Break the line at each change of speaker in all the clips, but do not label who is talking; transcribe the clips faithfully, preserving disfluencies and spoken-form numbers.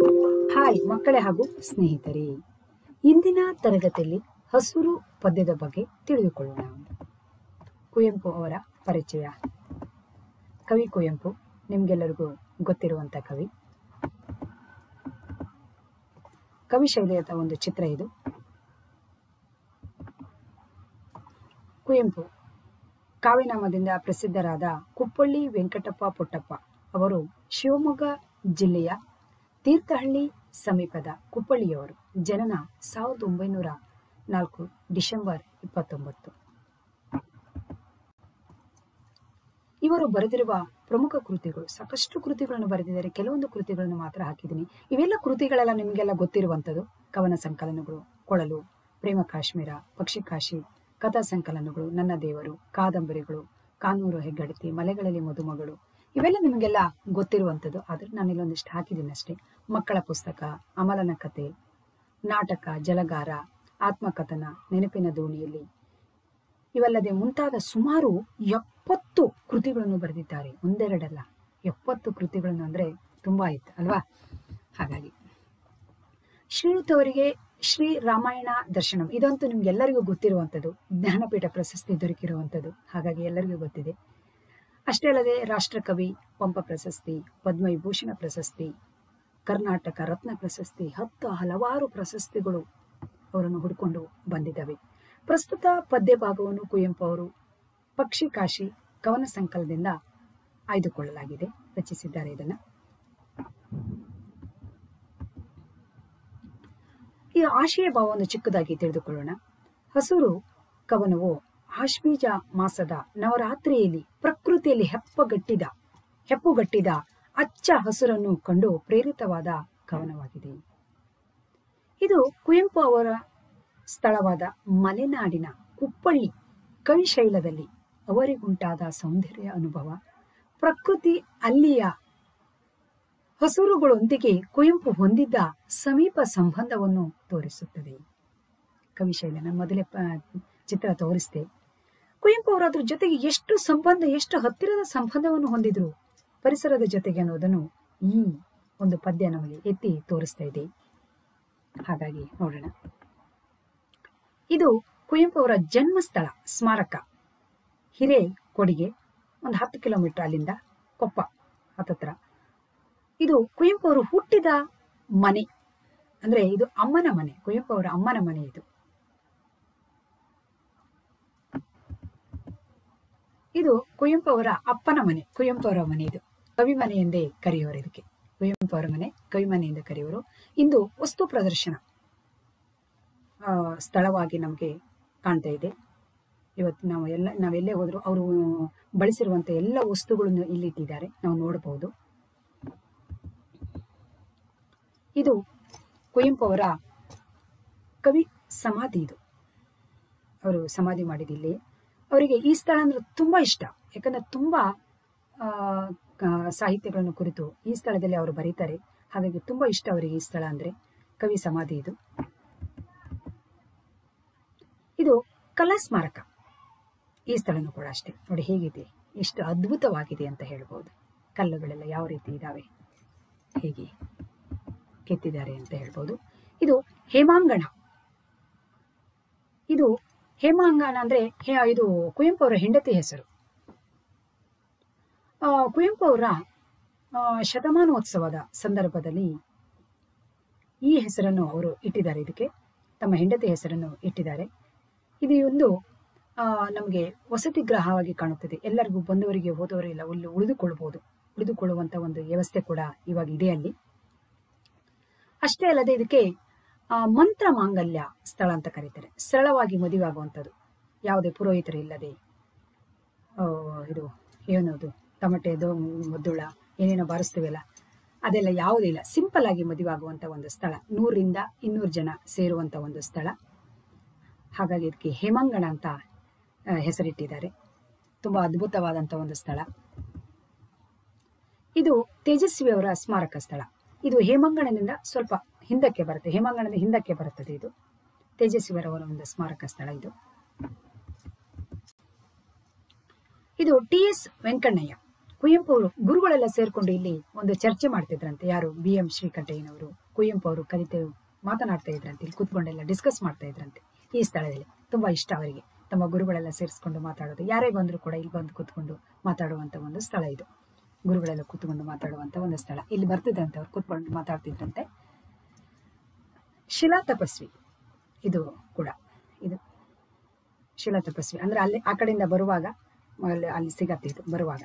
Hi ಮಕ್ಕಳೇ ಹಾಗೂ ಸ್ನೇಹಿತರೆ, ಇಂದಿನ ತರಗತಿಯಲ್ಲಿ ಹಸುರು ಪದ್ಯದ ಬಗ್ಗೆ ತಿಳಿದುಕೊಳ್ಳೋಣ. ಕುವೆಂಪು ಅವರ ಪರಿಚಯ. ಕವಿ ಕುವೆಂಪು ನಿಮ್ಗೆಲ್ಲರಿಗೂ ಗೊತ್ತಿರುವಂತ ಕವಿ. ಕವಿ ಶೈಲಿಯ ಒಂದು ಚಿತ್ರ ಇದು. ಕುವೆಂಪು ಕಾವ್ಯನಾಮದಿಂದ ಪ್ರಸಿದ್ಧರಾದ ಕುಪ್ಪಳ್ಳಿ ವೆಂಕಟಪ್ಪ ಪುಟ್ಟಪ್ಪ ಅವರು ಶಿವಮೊಗ್ಗ ಜಿಲ್ಲೆಯ ತೀರ್ಥಹಳ್ಳಿ ಸಮೀಪದ ಕುಪ್ಪಳ್ಳಿಯವರು. ಜನನ ಸಾವಿರದ ಒಂಬೈನೂರ ನಾಲ್ಕು ಡಿಸೆಂಬರ್ ಇಪ್ಪತ್ತೊಂಬತ್ತು. ಇವರು ಬರೆದಿರುವ ಪ್ರಮುಖ ಕೃತಿಗಳು, ಸಾಕಷ್ಟು ಕೃತಿಗಳನ್ನು ಬರೆದಿದ್ದಾರೆ. ಕೆಲವೊಂದು ಕೃತಿಗಳನ್ನು ಮಾತ್ರ ಹಾಕಿದ್ದೀನಿ. ಇವೆಲ್ಲ ಕೃತಿಗಳೆಲ್ಲ ನಿಮಗೆಲ್ಲ ಗೊತ್ತಿರುವಂಥದ್ದು. ಕವನ ಸಂಕಲನಗಳು, ಕೊಳಲು, ಪ್ರೇಮ ಕಾಶ್ಮೀರ, ಪಕ್ಷಿ ಕಾಶಿ, ಕಥಾ ಸಂಕಲನಗಳು, ನನ್ನ ದೇವರು, ಕಾದಂಬರಿಗಳು, ಕಾನೂರು ಹೆಗ್ಗಡತಿ, ಮಲೆಗಳಲ್ಲಿ ಮದುಮಗಳು, ಇವೆಲ್ಲ ನಿಮಗೆಲ್ಲ ಗೊತ್ತಿರುವಂಥದ್ದು. ಆದರೆ ನಾನು ಇಲ್ಲೊಂದಿಷ್ಟು ಹಾಕಿದ್ದೀನಿ ಅಷ್ಟೇ. ಮಕ್ಕಳ ಪುಸ್ತಕ, ಅಮಲನ ಕತೆ, ನಾಟಕ, ಜಲಗಾರ, ಆತ್ಮಕಥನ, ನೆನಪಿನ ದೋಣಿಯಲ್ಲಿ, ಇವಲ್ಲದೆ ಮುಂತಾದ ಸುಮಾರು ಎಪ್ಪತ್ತು ಕೃತಿಗಳನ್ನು ಬರೆದಿದ್ದಾರೆ. ಒಂದೆರಡಲ್ಲ, ಎಪ್ಪತ್ತು ಕೃತಿಗಳನ್ನು ಅಂದ್ರೆ ತುಂಬಾ ಆಯ್ತು ಅಲ್ವಾ? ಹಾಗಾಗಿ ಶ್ರೀಯುತ ಅವರಿಗೆ ಶ್ರೀ ರಾಮಾಯಣ ದರ್ಶನಂ ಇದಂತೂ ನಿಮ್ಗೆಲ್ಲರಿಗೂ ಗೊತ್ತಿರುವಂಥದ್ದು. ಜ್ಞಾನಪೀಠ ಪ್ರಶಸ್ತಿ ದೊರಕಿರುವಂಥದ್ದು, ಹಾಗಾಗಿ ಎಲ್ಲರಿಗೂ ಗೊತ್ತಿದೆ. ಅಷ್ಟೇ ಅಲ್ಲದೆ ರಾಷ್ಟ್ರಕವಿ ಪಂಪ ಪ್ರಶಸ್ತಿ, ಪದ್ಮವಿಭೂಷಣ ಪ್ರಶಸ್ತಿ, ಕರ್ನಾಟಕ ರತ್ನ ಪ್ರಶಸ್ತಿ, ಹತ್ತು ಹಲವಾರು ಪ್ರಶಸ್ತಿಗಳು ಅವರನ್ನು ಹುಡ್ಕೊಂಡು ಬಂದಿದ್ದಾವೆ. ಪ್ರಸ್ತುತ ಪದ್ಯ ಭಾಗವನ್ನು ಕುವೆಂಪು ಅವರು ಪಕ್ಷಿ ಕಾಶಿ ಕವನ ಸಂಕಲನದಿಂದ ಆಯ್ದುಕೊಳ್ಳಲಾಗಿದೆ, ರಚಿಸಿದ್ದಾರೆ. ಇದನ್ನ ಈ ಆಶಯ ಭಾವವನ್ನು ಚಿಕ್ಕದಾಗಿ ತಿಳಿದುಕೊಳ್ಳೋಣ. ಹಸುರು ಕವನವು ಆಶ್ವೀಜ ಮಾಸದ ನವರಾತ್ರಿಯಲ್ಲಿ ಪ್ರಕೃತಿಯಲ್ಲಿ ಹೆಪ್ಪಗಟ್ಟಿದ ಹೆಪ್ಪುಗಟ್ಟಿದ ಅಚ್ಚ ಹಸುರನ್ನು ಕಂಡು ಪ್ರೇರಿತವಾದ ಕವನವಾಗಿದೆ. ಇದು ಕುವೆಂಪು ಅವರ ಸ್ಥಳವಾದ ಮಲೆನಾಡಿನ ಕುಪ್ಪಳ್ಳಿ ಕವಿಶೈಲದಲ್ಲಿ ಅವರಿಗುಂಟಾದ ಸೌಂದರ್ಯ ಅನುಭವ, ಪ್ರಕೃತಿ ಅಲ್ಲಿಯ ಹಸುರುಗಳೊಂದಿಗೆ ಕುವೆಂಪು ಹೊಂದಿದ್ದ ಸಮೀಪ ಸಂಬಂಧವನ್ನು ತೋರಿಸುತ್ತದೆ. ಕವಿಶೈಲ ನಾನು ಮೊದಲೇ ಚಿತ್ರ ತೋರಿಸಿದೆ. ಕುವೆಂಪು ಅವರು ಅದ್ರ ಜೊತೆಗೆ ಎಷ್ಟು ಸಂಬಂಧ, ಎಷ್ಟು ಹತ್ತಿರದ ಸಂಬಂಧವನ್ನು ಹೊಂದಿದ್ರು ಪರಿಸರದ ಜೊತೆಗೆ ಅನ್ನೋದನ್ನು ಈ ಒಂದು ಪದ್ಯ ನಮಗೆ ಎತ್ತಿ ತೋರಿಸ್ತಾ ಇದೆ. ಹಾಗಾಗಿ ನೋಡೋಣ. ಇದು ಕುವೆಂಪು ಅವರ ಜನ್ಮಸ್ಥಳ ಸ್ಮಾರಕ ಹಿರೇಕೊಡಿಗೆ, ಒಂದು ಹತ್ತು ಕಿಲೋಮೀಟರ್ ಅಲ್ಲಿಂದ, ಕೊಪ್ಪ ಹತ್ತತ್ರ. ಇದು ಕುವೆಂಪು ಅವರು ಹುಟ್ಟಿದ ಮನೆ, ಅಂದ್ರೆ ಇದು ಅಮ್ಮನ ಮನೆ, ಕುವೆಂಪು ಅವರ ಅಮ್ಮನ ಮನೆ ಇದು. ಇದು ಕುವೆಂಪು ಅವರ ಅಪ್ಪನ ಮನೆ, ಕುವೆಂಪು ಅವರ ಮನೆ. ಇದು ಕವಿ ಮನೆ ಎಂದೇ ಕರೆಯುವರು. ಇದಕ್ಕೆ ಕುವೆಂಪು ಅವರ ಮನೆ ಕವಿ ಮನೆ ಎಂದು ಕರೆಯುವರು. ಇಂದು ವಸ್ತು ಪ್ರದರ್ಶನ ಆ ಸ್ಥಳವಾಗಿ ನಮಗೆ ಕಾಣ್ತಾ ಇದೆ. ಇವತ್ತು ನಾವು ಎಲ್ಲ ನಾವೆಲ್ಲೇ ಹೋದ್ರು ಅವರು ಬಳಸಿರುವಂತ ಎಲ್ಲ ವಸ್ತುಗಳನ್ನು ಇಲ್ಲಿಟ್ಟಿದ್ದಾರೆ, ನಾವು ನೋಡಬಹುದು. ಇದು ಕುವೆಂಪು ಅವರ ಕವಿ ಸಮಾಧಿ. ಇದು ಅವರು ಸಮಾಧಿ ಮಾಡಿದಿಲ್ಲಿ. ಅವರಿಗೆ ಈ ಸ್ಥಳ ಅಂದ್ರೆ ತುಂಬಾ ಇಷ್ಟ, ಯಾಕಂದ್ರೆ ತುಂಬಾ ಆ ಸಾಹಿತ್ಯಗಳನ್ನು ಕುರಿತು ಈ ಸ್ಥಳದಲ್ಲಿ ಅವರು ಬರೀತಾರೆ. ಹಾಗಾಗಿ ತುಂಬಾ ಇಷ್ಟ ಅವರಿಗೆ ಈ ಸ್ಥಳ ಅಂದ್ರೆ. ಕವಿ ಸಮಾಧಿ ಇದು. ಇದು ಕಲಾ ಸ್ಮಾರಕ. ಈ ಸ್ಥಳನೂ ಕೂಡ ಅಷ್ಟೇ. ನೋಡಿ ಹೇಗಿದೆ, ಎಷ್ಟು ಅದ್ಭುತವಾಗಿದೆ ಅಂತ ಹೇಳ್ಬೋದು. ಕಲ್ಲುಗಳೆಲ್ಲ ಯಾವ ರೀತಿ ಇದಾವೆ, ಹೇಗೆ ಕೆತ್ತಿದ್ದಾರೆ ಅಂತ ಹೇಳ್ಬೋದು. ಇದು ಹೇಮಾಂಗಣ. ಇದು ಹೇಮಾಂಗಣ ಅಂದ್ರೆ ಇದು ಕುವೆಂಪು ಅವರ ಹೆಂಡತಿ ಹೆಸರು. ಆ ಕುವೆಂಪು ಅವರ ಶತಮಾನೋತ್ಸವದ ಸಂದರ್ಭದಲ್ಲಿ ಈ ಹೆಸರನ್ನು ಅವರು ಇಟ್ಟಿದ್ದಾರೆ. ಇದಕ್ಕೆ ತಮ್ಮ ಹೆಂಡತಿ ಹೆಸರನ್ನು ಇಟ್ಟಿದ್ದಾರೆ. ಇದು ಒಂದು ಆ ನಮಗೆ ವಸತಿ ಗೃಹವಾಗಿ ಕಾಣುತ್ತದೆ. ಎಲ್ಲರಿಗೂ ಬಂದವರಿಗೆ ಹೋದವರೆಲ್ಲ ಇಲ್ಲಿ ಉಳಿದುಕೊಳ್ಳಬಹುದು, ಉಳಿದುಕೊಳ್ಳುವಂತ ಒಂದು ವ್ಯವಸ್ಥೆ ಕೂಡ ಇವಾಗ ಇದೆ ಅಲ್ಲಿ. ಅಷ್ಟೇ ಅಲ್ಲದೆ ಇದಕ್ಕೆ ಆ ಮಂತ್ರ ಮಾಂಗಲ್ಯ ಸ್ಥಳ ಅಂತ ಕರೀತಾರೆ. ಸರಳವಾಗಿ ಮದುವೆ ಆಗುವಂಥದ್ದು, ಯಾವುದೇ ಪುರೋಹಿತರು ಇಲ್ಲದೆ. ಇದು ಏನದು ತಮಟೆದು ಮುದ್ದುಳ ಏನೇನೋ ಬಾರಿಸ್ತೀವಲ್ಲ, ಅದೆಲ್ಲ ಯಾವುದೇ ಇಲ್ಲ. ಸಿಂಪಲ್ ಆಗಿ ಮದುವೆ ಆಗುವಂತ ಒಂದು ಸ್ಥಳ, ನೂರಿಂದ ಇನ್ನೂರು ಜನ ಸೇರುವಂತ ಒಂದು ಸ್ಥಳ. ಹಾಗಾಗಿ ಇದಕ್ಕೆ ಹೇಮಾಂಗಣ ಅಂತ ಹೆಸರಿಟ್ಟಿದ್ದಾರೆ. ತುಂಬಾ ಅದ್ಭುತವಾದಂತ ಒಂದು ಸ್ಥಳ. ಇದು ತೇಜಸ್ವಿ ಅವರ ಸ್ಮಾರಕ ಸ್ಥಳ. ಇದು ಹೇಮಾಂಗಣದಿಂದ ಸ್ವಲ್ಪ ಹಿಂದಕ್ಕೆ ಬರುತ್ತೆ, ಹೇಮಾಂಗಣದ ಹಿಂದಕ್ಕೆ ಬರುತ್ತದೆ. ಇದು ತೇಜಸ್ವಿಯವರ ಒಂದು ಸ್ಮಾರಕ ಸ್ಥಳ. ಇದು ಇದು ಟಿ ಎಸ್ ವೆಂಕಣ್ಣಯ್ಯ ಕುವೆಂಪು ಅವರು ಗುರುಗಳೆಲ್ಲ ಸೇರ್ಕೊಂಡು ಇಲ್ಲಿ ಒಂದು ಚರ್ಚೆ ಮಾಡ್ತಿದ್ರಂತೆ. ಯಾರು? ಬಿ ಎಂ ಶ್ರೀಕಂಠಯ್ಯನವರು, ಕುವೆಂಪು ಅವರು ಕಲಿತು ಮಾತನಾಡ್ತಾ ಇದ್ರಂತೆ. ಇಲ್ಲಿ ಕೂತ್ಕೊಂಡೆಲ್ಲ ಡಿಸ್ಕಸ್ ಮಾಡ್ತಾ ಇದ್ರಂತೆ ಈ ಸ್ಥಳದಲ್ಲಿ. ತುಂಬಾ ಇಷ್ಟ ಅವರಿಗೆ ತಮ್ಮ ಗುರುಗಳೆಲ್ಲ ಸೇರಿಸ್ಕೊಂಡು ಮಾತಾಡೋದು. ಯಾರೇ ಬಂದ್ರು ಕೂಡ ಇಲ್ಲಿ ಬಂದು ಕೂತ್ಕೊಂಡು ಮಾತಾಡುವಂತ ಒಂದು ಸ್ಥಳ ಇದು. ಗುರುಗಳೆಲ್ಲ ಕೂತ್ಕೊಂಡು ಮಾತಾಡುವಂತ ಒಂದು ಸ್ಥಳ. ಇಲ್ಲಿ ಬರ್ತಿದ್ರಂತೆ, ಅವ್ರು ಕೂತ್ಕೊಂಡು ಮಾತಾಡ್ತಿದ್ರಂತೆ. ಶಿಲಾ ತಪಸ್ವಿ ಇದು ಕೂಡ, ಇದು ಶಿಲಾ ತಪಸ್ವಿ ಅಂದ್ರೆ ಅಲ್ಲಿ ಆ ಕಡೆಯಿಂದ ಬರುವಾಗ ಅಲ್ಲಿ ಅಲ್ಲಿ ಸಿಗತ್ತೆ ಇದು ಬರುವಾಗ.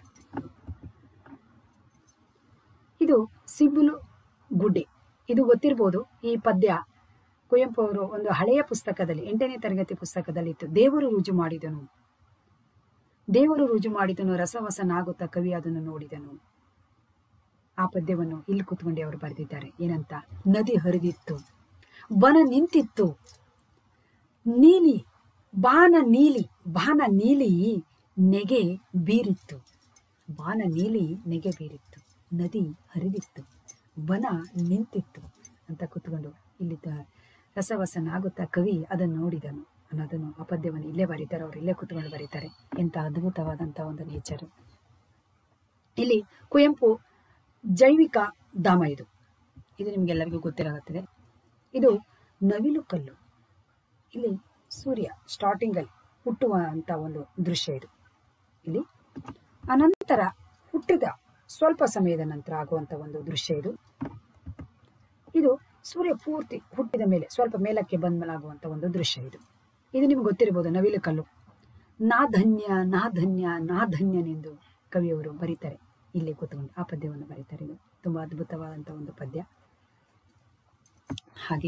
ಇದು ಸಿಬ್ಬುಲು ಗುಡ್ಡೆ, ಇದು ಗೊತ್ತಿರ್ಬೋದು. ಈ ಪದ್ಯ ಕುವೆಂಪು ಅವರು ಒಂದು ಹಳೆಯ ಪುಸ್ತಕದಲ್ಲಿ, ಎಂಟನೇ ತರಗತಿ ಪುಸ್ತಕದಲ್ಲಿ ಇತ್ತು. ದೇವರು ರುಜು ಮಾಡಿದನು, ದೇವರು ರುಜು ಮಾಡಿದನು, ರಸವಸನಾಗುತ್ತಾ ಕವಿ ಅದನ್ನು ನೋಡಿದನು. ಆ ಪದ್ಯವನ್ನು ಇಲ್ಲಿ ಕೂತ್ಕೊಂಡೆ ಅವರು ಬರೆದಿದ್ದಾರೆ. ಏನಂತ? ನದಿ ಹರಿದಿತ್ತು, ಬನ ನಿಂತಿತ್ತು, ನೀಲಿ ಬಾನ ನೀಲಿ ಬಾನ ನೀಲಿ ನೆಗೆ ಬೀರಿತ್ತು, ಬಾನ ನೀಲಿ ನೆಗೆ ಬೀರಿತ್ತು, ನದಿ ಹರಿದಿತ್ತು, ಬನ ನಿಂತಿತ್ತು ಅಂತ ಕೂತ್ಕೊಂಡು ಇಲ್ಲಿ ರಸವಸನಾಗುತ್ತಾ ಕವಿ ಅದನ್ನು ನೋಡಿದನು ಅನ್ನೋದನ್ನು ಆ ಪದ್ಯವನ್ನು ಇಲ್ಲೇ ಬರೀತಾರೆ. ಅವರು ಇಲ್ಲೇ ಕೂತ್ಕೊಂಡು ಬರೀತಾರೆ. ಎಂತ ಅದ್ಭುತವಾದಂತ ಒಂದು ನೇಚರ್. ಇಲ್ಲಿ ಕುವೆಂಪು ಜೈವಿಕ ಧಾಮ ಇದು. ಇದು ನಿಮ್ಗೆಲ್ಲರಿಗೂ ಗೊತ್ತಿರಾಗುತ್ತದೆ. ಇದು ನವಿಲು ಕಲ್ಲು. ಇಲ್ಲಿ ಸೂರ್ಯ ಸ್ಟಾರ್ಟಿಂಗ್ ಅಲ್ಲಿ ಹುಟ್ಟುವ ಅಂತ ಒಂದು ದೃಶ್ಯ ಇದು. ಇಲ್ಲಿ ಅನಂತರ ಹುಟ್ಟಿದ ಸ್ವಲ್ಪ ಸಮಯದ ನಂತರ ಆಗುವಂತ ಒಂದು ದೃಶ್ಯ ಇದು. ಇದು ಸೂರ್ಯ ಪೂರ್ತಿ ಹುಟ್ಟಿದ ಮೇಲೆ ಸ್ವಲ್ಪ ಮೇಲಕ್ಕೆ ಬಂದ ಮೇಲೆ ಆಗುವಂತ ಒಂದು ದೃಶ್ಯ ಇದು. ಇದು ನಿಮ್ಗೆ ಗೊತ್ತಿರಬಹುದು. ನವಿಲು ಕಲ್ಲು. ನಾ ಧನ್ಯ ನಾ ಧನ್ಯ ನಾ ಧನ್ಯನೆಂದು ಕವಿಯವರು ಬರೀತಾರೆ. ಇಲ್ಲಿ ಕೂತ್ಕೊಂಡು ಆ ಪದ್ಯವನ್ನು ಬರೀತಾರೆ. ಇದು ತುಂಬಾ ಅದ್ಭುತವಾದಂತ ಒಂದು ಪದ್ಯ. ಹಾಗೆ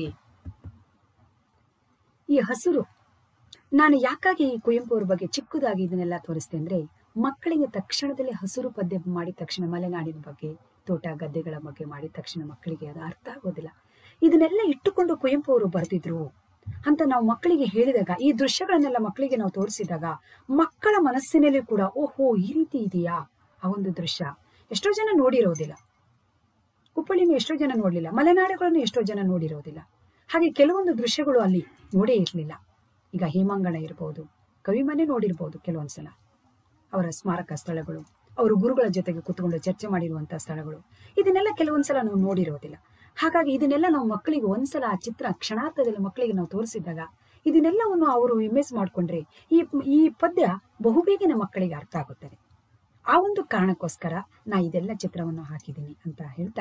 ಈ ಹಸಿರು, ನಾನು ಯಾಕಾಗಿ ಈ ಕುವೆಂಪು ಅವ್ರ ಬಗ್ಗೆ ಚಿಕ್ಕದಾಗಿ ಇದನ್ನೆಲ್ಲ ತೋರಿಸ್ತೇನೆ ಅಂದ್ರೆ, ಮಕ್ಕಳಿಗೆ ತಕ್ಷಣದಲ್ಲಿ ಹಸಿರು ಪದ್ಯ ಮಾಡಿದ ತಕ್ಷಣ, ಮಲೆನಾಡಿನ ಬಗ್ಗೆ, ತೋಟ ಗದ್ದೆಗಳ ಬಗ್ಗೆ ಮಾಡಿದ ತಕ್ಷಣ ಮಕ್ಕಳಿಗೆ ಅದು ಅರ್ಥ ಆಗೋದಿಲ್ಲ. ಇದನ್ನೆಲ್ಲ ಇಟ್ಟುಕೊಂಡು ಕುವೆಂಪು ಅವರು ಬರೆದಿದ್ರು ಅಂತ ನಾವು ಮಕ್ಕಳಿಗೆ ಹೇಳಿದಾಗ, ಈ ದೃಶ್ಯಗಳನ್ನೆಲ್ಲ ಮಕ್ಕಳಿಗೆ ನಾವು ತೋರಿಸಿದಾಗ ಮಕ್ಕಳ ಮನಸ್ಸಿನಲ್ಲಿ ಕೂಡ ಓಹೋ ಈ ರೀತಿ ಇದೆಯಾ ಆ ಒಂದು ದೃಶ್ಯ. ಎಷ್ಟೋ ಜನ ನೋಡಿರೋದಿಲ್ಲ, ಕುಪ್ಪಳಿನೂ ಎಷ್ಟೋ ಜನ ನೋಡ್ಲಿಲ್ಲ, ಮಲೆನಾಡುಗಳನ್ನು ಎಷ್ಟೋ ಜನ ನೋಡಿರೋದಿಲ್ಲ. ಹಾಗೆ ಕೆಲವೊಂದು ದೃಶ್ಯಗಳು ಅಲ್ಲಿ ನೋಡೇ ಇರ್ಲಿಲ್ಲ. ಈಗ ಹೇಮಾಂಗಣ ಇರ್ಬೋದು, ಕವಿಮನೆ ನೋಡಿರ್ಬೋದು ಕೆಲವೊಂದ್ಸಲ, ಅವರ ಸ್ಮಾರಕ ಸ್ಥಳಗಳು, ಅವರು ಗುರುಗಳ ಜೊತೆಗೆ ಕುತ್ಕೊಂಡು ಚರ್ಚೆ ಮಾಡಿರುವಂತಹ ಸ್ಥಳಗಳು, ಇದನ್ನೆಲ್ಲ ಕೆಲವೊಂದ್ಸಲ ನಾವು ನೋಡಿರೋದಿಲ್ಲ. ಹಾಗಾಗಿ ಇದನ್ನೆಲ್ಲ ನಾವು ಮಕ್ಕಳಿಗೆ ಒಂದ್ಸಲ ಆ ಚಿತ್ರ ಕ್ಷಣಾರ್ಥದಲ್ಲಿ ಮಕ್ಕಳಿಗೆ ನಾವು ತೋರಿಸಿದಾಗ ಇದನ್ನೆಲ್ಲವನ್ನು ಅವರು ಇಮೇಜ್ ಮಾಡ್ಕೊಂಡ್ರೆ ಈ ಈ ಪದ್ಯ ಬಹುಬೇಗನೆ ಮಕ್ಕಳಿಗೆ ಅರ್ಥ ಆಗುತ್ತದೆ. ಆ ಒಂದು ಕಾರಣಕ್ಕೋಸ್ಕರ ನಾ ಇದೆಲ್ಲ ಚಿತ್ರವನ್ನು ಹಾಕಿದ್ದೀನಿ ಅಂತ ಹೇಳ್ತಾ,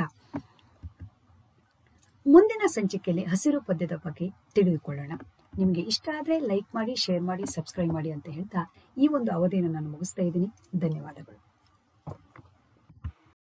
ಮುಂದಿನ ಸಂಚಿಕೆಯಲ್ಲಿ ಹಸಿರು ಪದ್ಯದ ಬಗ್ಗೆ ತಿಳಿದುಕೊಳ್ಳೋಣ. ನಿಮಗೆ ಇಷ್ಟ ಆದ್ರೆ ಲೈಕ್ ಮಾಡಿ, ಶೇರ್ ಮಾಡಿ, ಸಬ್ಸ್ಕ್ರೈಬ್ ಮಾಡಿ ಅಂತ ಹೇಳ್ತಾ ಈ ಒಂದು ಅವಧಿಯನ್ನು ನಾನು ಮುಗಿಸ್ತಾ ಇದ್ದೀನಿ. ಧನ್ಯವಾದಗಳು.